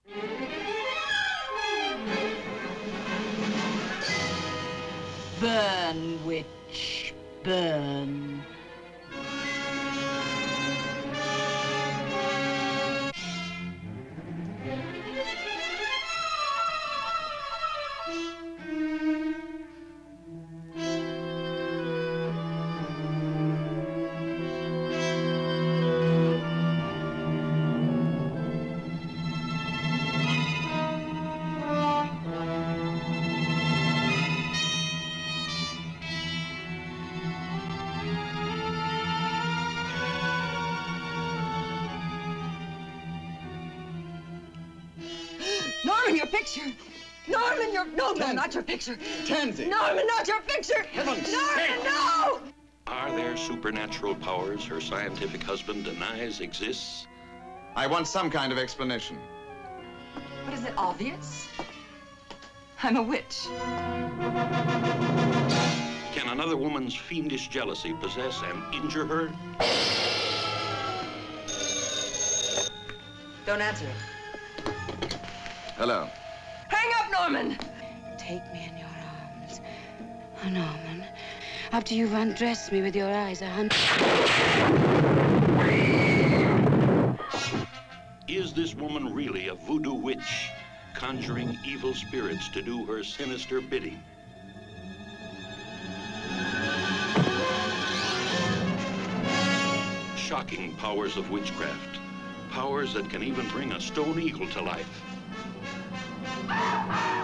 Burn, witch, burn. Norman, your picture! Norman, your... No, no, not your picture! Tansy! Norman, not your picture! Heavens Norman, sake! no! Are there supernatural powers her scientific husband denies exists? I want some kind of explanation. What is it, obvious? I'm a witch. Can another woman's fiendish jealousy possess and injure her? Don't answer it. Hello. Hang up, Norman! Take me in your arms. Oh, Norman, after you've undressed me with your eyes, Is this woman really a voodoo witch, conjuring evil spirits to do her sinister bidding? Shocking powers of witchcraft. Powers that can even bring a stone eagle to life.